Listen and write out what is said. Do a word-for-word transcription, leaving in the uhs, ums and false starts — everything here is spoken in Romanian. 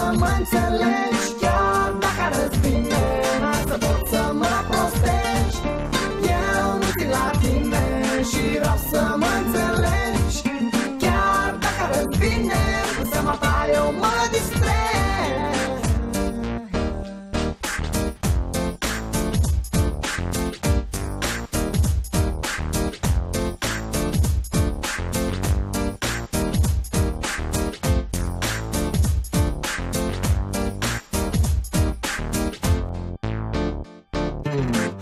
mă înțelegi. Chiar dacă arăți bine, n-ai să pot să mă prostești. Eu nu țin la tine și vreau să mă înțelegi. Chiar dacă arăți bine, cu seama ta eu mă distreg. Mm-hmm.